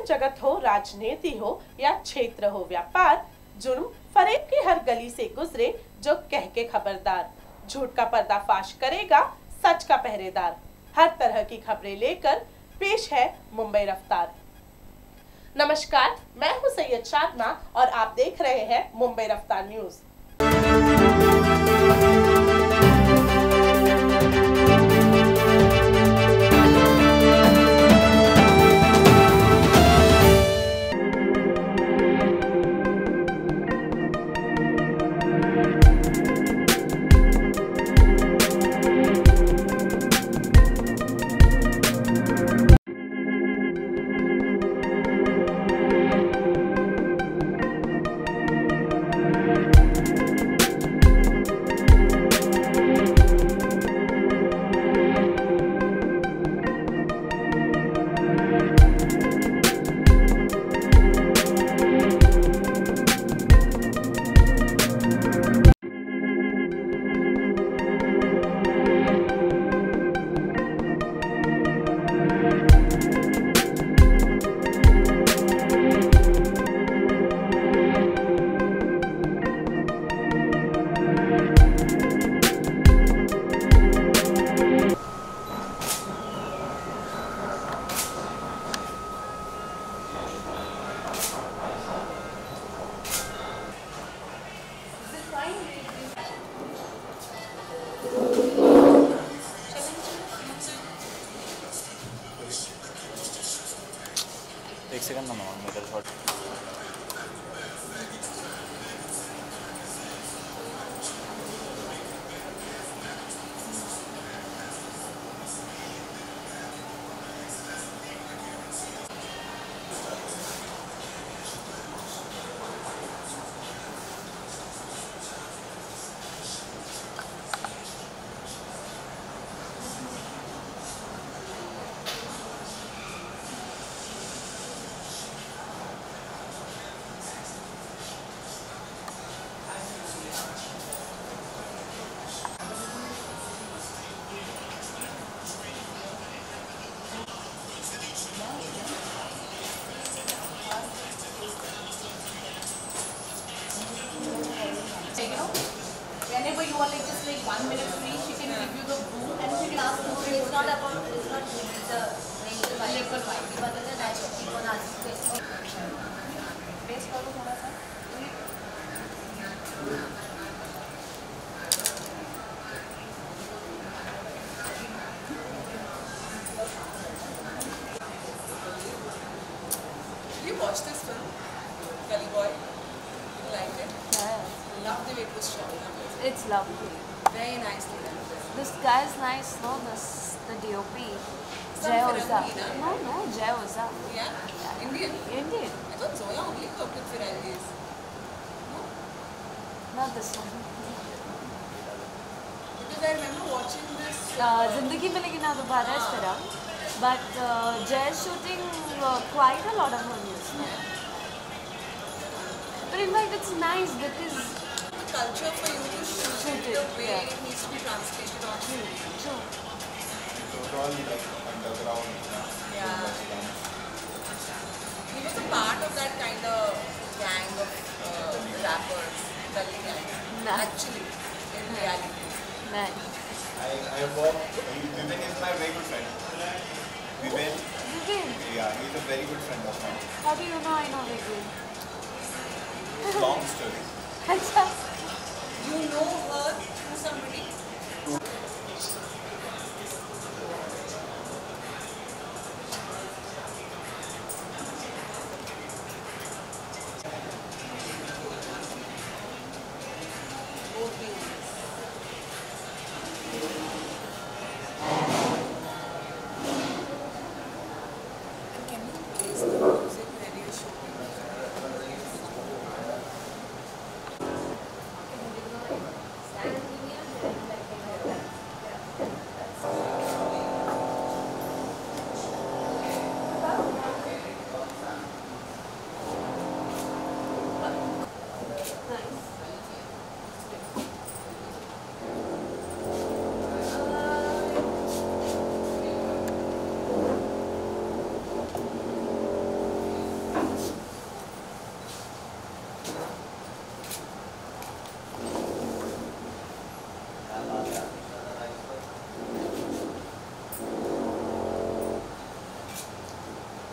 Film जगत हो, राजनीति हो या क्षेत्र हो व्यापार, जुर्म फरेब की हर गली से गुजरे जो कह के खबरदार। झूठ का पर्दाफाश करेगा सच का पहरेदार। हर तरह की खबरें लेकर पेश है मुंबई रफ्तार। नमस्कार, मैं हूं सैयद शादना और आप देख रहे हैं मुंबई रफ्तार न्यूज। एक सेकंड ना मेरा thought whenever you are like just like 1 minute free, she can give you the broom and she can ask you. It's not about it's not the local vibe. But then I keep on asking. Base करो थोड़ा सा. Did you watch this film, Gully Boy? You liked it? Yeah. Love the way it was shot. It's lovely. Very nicely done. This guy is nice, no? The DOP. Jai Oza. No, Jai Oza. Yeah? Indian? Indian. I thought Zoya only worked with Firalizis. No? Not this one. Because I remember watching this. Zindagi Milegi Na Dobara is film. But Jai is shooting quite a lot of movies. But in fact, it's nice because The culture for you to shoot it the way it needs to be translated on screen. true. So it's all like underground. Yeah. He was a part of that kind of gang of rappers, Gully gang. Nah. Actually, in reality. Nice. I work. Vivek is my very good friend. Vivek, Vivek, yeah, he's a very good friend of mine. how do you know I know Vivek? Long story. Acha. You know her through somebody? Both ways. And can you place the music where you're shooting?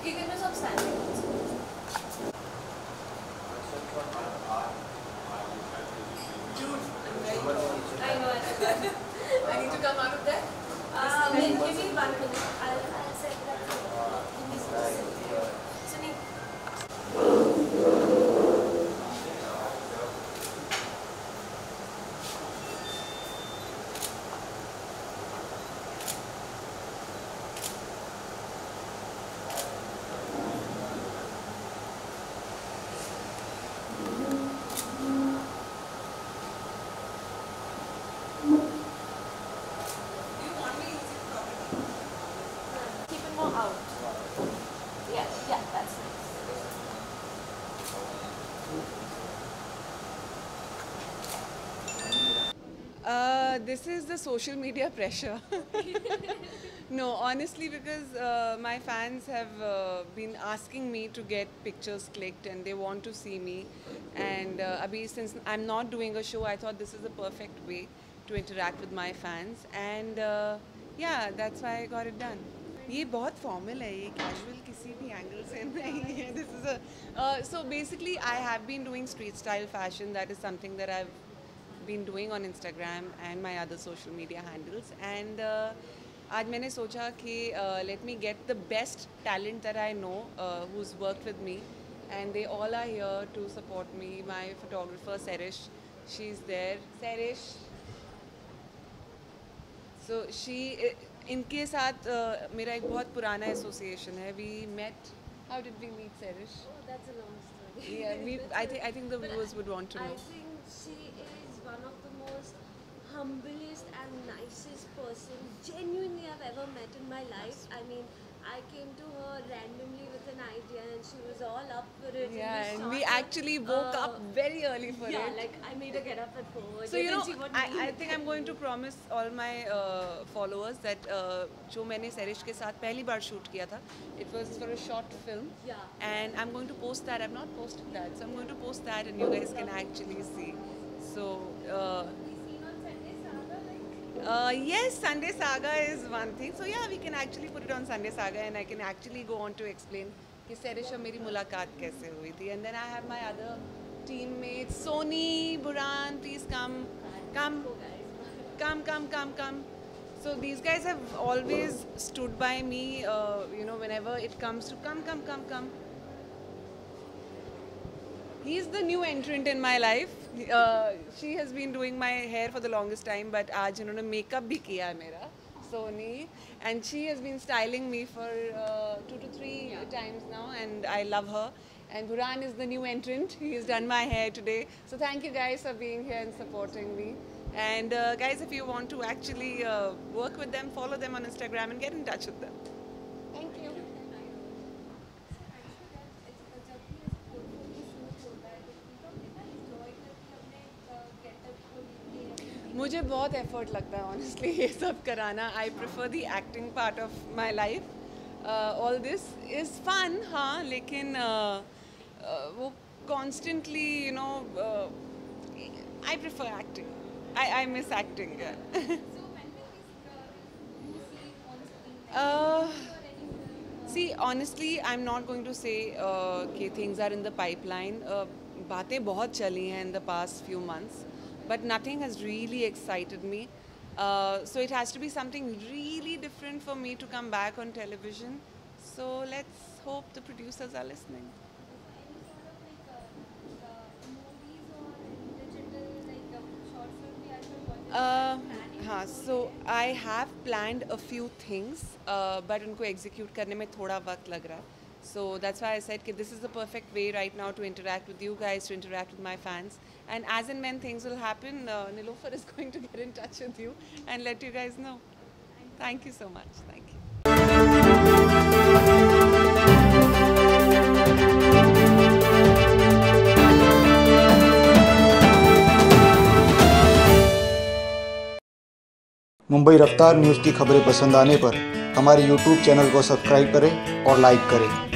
You can do some standing also. Dude, I'm very cold. I know. I need to come out of there. Give me 1 minute. I'll set that. Give me some second. Sunny. Keep it more out. Yeah, that's nice. This is the social media pressure. No, honestly, because my fans have been asking me to get pictures clicked and they want to see me. And abhi, since I'm not doing a show, I thought this is the perfect way to interact with my fans. And yeah, that's why I got it done. ये बहुत formal है, ये casual किसी भी angle से नहीं है. This is a so basically I have been doing street style fashion. That is something that I've been doing on Instagram and my other social media handles. And आज मैंने सोचा कि let me get the best talent that I know who's worked with me, and they all are here to support me. My photographer Serish, she's there. Serish. So she इनके साथ मेरा एक बहुत पुराना एसोसिएशन है. We met. How did we meet, Serish? Oh, that's a long story. Yeah, I think the viewers would want to know. I think she is one of the most humblest and nicest person genuinely I've ever met in my life. I mean, I came to her randomly with an idea and she was all up for it. Yeah, in the and we short actually woke up very early for yeah, it. like I made her get up at 4. So you know, I think I'm going to promise all my followers that जो मैंने Serish के साथ पहली बार shoot किया था, it was for a short film. Yeah. And I'm going to post that. I've not posted that, so I'm going to post that, and you guys can actually see. So. Yes, Sunday Saga is one thing. So yeah, we can actually put it on Sunday Saga, and I can actually go on to explain कि Serish और मेरी मुलाकात कैसे हुई थी. And then I have my other teammates, Sony, Buran, please come. So these guys have always stood by me, you know, whenever it comes to come. He's the new entrant in my life. She has been doing my hair for the longest time, but आज इन्होंने makeup भी किया है मेरा, Sony, and she has been styling me for 2 to 3 times now, and I love her. And Buran is the new entrant. He's done my hair today. So thank you guys for being here and supporting me. And guys, if you want to actually work with them, follow them on Instagram and get in touch with them. Thank you. मुझे बहुत effort लगता है honestly ये सब कराना. I prefer the acting part of my life. All this is fun, हाँ, लेकिन वो constantly you know I prefer acting. I miss acting. See, honestly, I'm not going to say कि things are in the pipeline. बातें बहुत चली हैं in the past few months. But nothing has really excited me. So it has to be something really different for me to come back on television. So let's hope the producers are listening. So I have planned a few things, but उनको execute करने में थोड़ा वक्त लग रहा है. So that's why I said that this is the perfect way right now to interact with you guys, to interact with my fans. And as and when things will happen, Nilofer is going to get in touch with you and let you guys know. Thank you so much. Thank you. Mumbai रफ्तार news की खबरें पसंद आने पर हमारे YouTube channel को subscribe करें और लाइक करें.